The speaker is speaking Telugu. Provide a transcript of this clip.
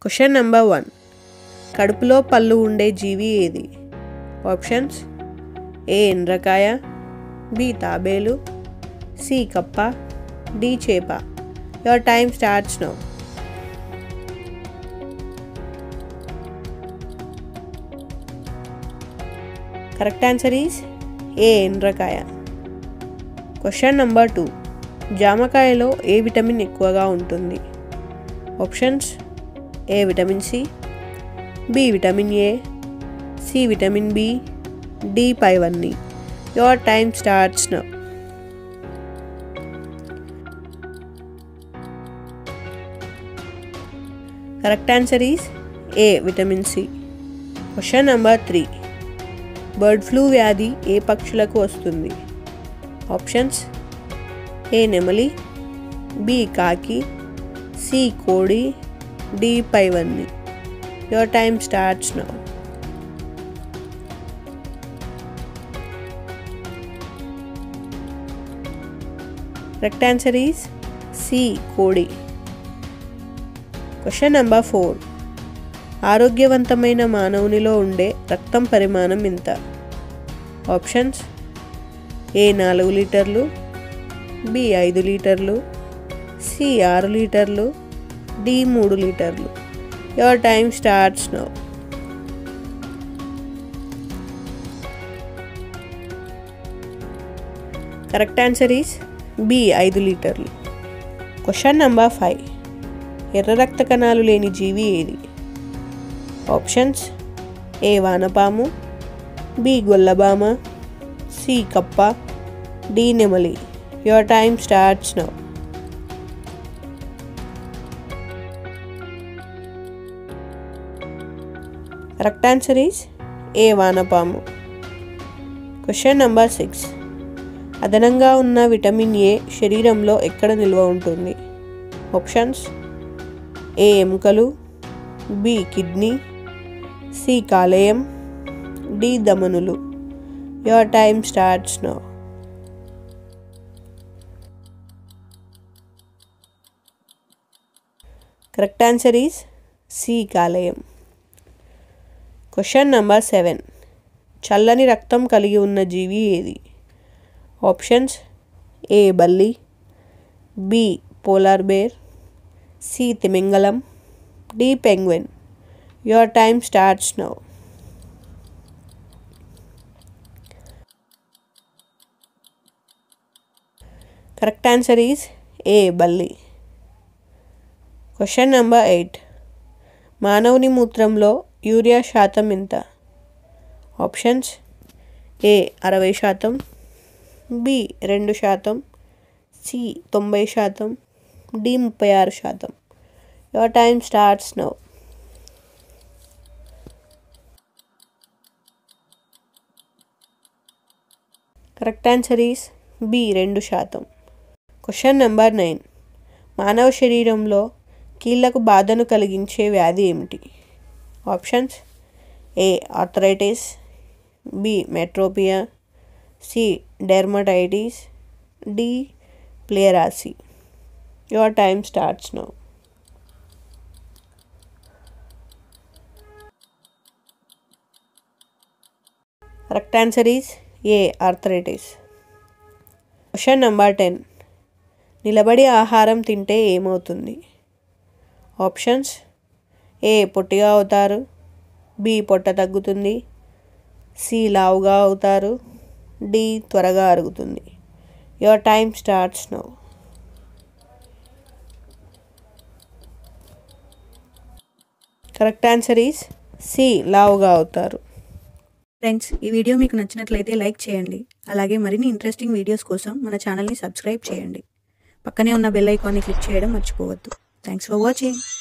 Question number 1. కడుపులో పళ్ళు ఉండే జీవి ఏది? ఆప్షన్స్: ఏ ఎండ్రకాయ, బి తాబేలు, సి కప్ప, డి చేప. Your time starts now. Correct answer is A ఎండ్రకాయ. Question number 2. జామకాయలో ఏ విటమిన్ ఎక్కువగా ఉంటుంది? Options: A vitamin C, B vitamin A, C vitamin B, D పైవన్నీ. Your time starts now. Correct answer is A vitamin C. Question number 3. Bird flu వ్యాధి ఏ పక్షులకు వస్తుంది? ఆప్షన్స్: ఏ నెమలి, బి కాకి, సి కోడి, డి పైవన్నీ. Your time starts now. Correct answer is C కోడి. Question number 4. ఆరోగ్యవంతమైన మానవునిలో ఉండే రక్తం పరిమాణం ఎంత? ఆప్షన్స్: ఏ 4 లీటర్లు, బి 5 లీటర్లు, సి 6 లీటర్లు, డి 3 లీటర్లు. Your time starts now. Correct answer is B 5 లీటర్లు. Question number 5. ఎర్ర రక్త కణాలు లేని జీవి ఏది? ఆప్షన్స్: ఏ వానపాము, బి గొల్లబామ, సి కప్ప, డి నెమలి. Your time starts now. Correct answer is A వానపాము. Question number 6. అదనంగా ఉన్న విటమిన్ ఏ శరీరంలో ఎక్కడ నిల్వ ఉంటుంది? ఆప్షన్స్: ఏ ఎముకలు, బి కిడ్నీ, సి కాలేయం, డి ధమనులు. Your time starts now. Correct answer is C కాలేయం. Question number 7. చల్లని రక్తం కలిగి ఉన్న జీవి ఏది? ఆప్షన్స్: ఏ బల్లి, బి పోలార్ బేర్, సి తిమింగలం, D penguin. Your time starts now. Correct answer is A బల్లి. Question number 8. మానవుని మూత్రంలో యూరియా శాతం ఎంత? Options: A 60%, B 2%, C 90%, D 36%. Your time starts now. Correct answer is B 2%. Question number 9. మానవ శరీరంలో కీళ్లకు బాధను కలిగించే వ్యాధి ఏమిటి? ఆప్షన్స్: ఏ ఆర్థరైటిస్, బి మెట్రోపియా, C dermatitis, D pleurisy. Your time starts now. Correct answer is A arthritis. Question number 10. నిలబడి ఆహారం తింటే ఏమవుతుంది? ఆప్షన్స్: ఏ పొట్టిగా అవుతారు, బి పొట్ట తగ్గుతుంది, సి లావుగా అవుతారు, డి త్వరగా అరుగుతుంది. Your time starts now. Correct answer is C లావుగా అవుతారు. ఫ్రెండ్స్, ఈ వీడియో మీకు నచ్చినట్లయితే లైక్ చేయండి. అలాగే మరిన్ని ఇంట్రెస్టింగ్ వీడియోస్ కోసం మన ఛానల్ని సబ్స్క్రైబ్ చేయండి. పక్కనే ఉన్న బెల్ ఐకాన్ని క్లిక్ చేయడం మర్చిపోవద్దు. Thanks for watching.